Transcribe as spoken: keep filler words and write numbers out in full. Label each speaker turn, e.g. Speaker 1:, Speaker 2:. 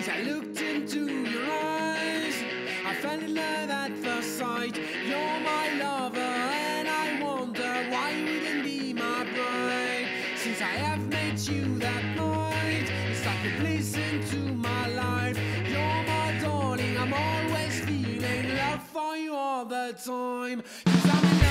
Speaker 1: As I looked into your eyes, I fell in love at first sight. You're my lover and I wonder why you wouldn't be my bride. Since I have met you that night, it's like a bliss into my life. You're my darling, I'm always feeling love for you all the time. 'Cause I'm in love.